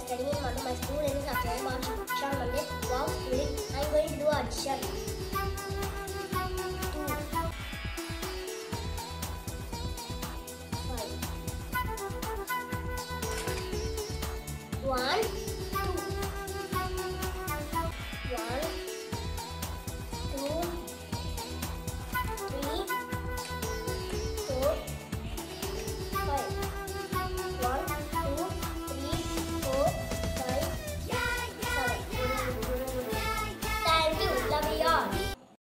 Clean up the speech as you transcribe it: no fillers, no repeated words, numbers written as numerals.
studying in Mother. My school name is Acharya Bhanshan Mandir. Wow, schooling. I am going to do addition. 2, 5. 1,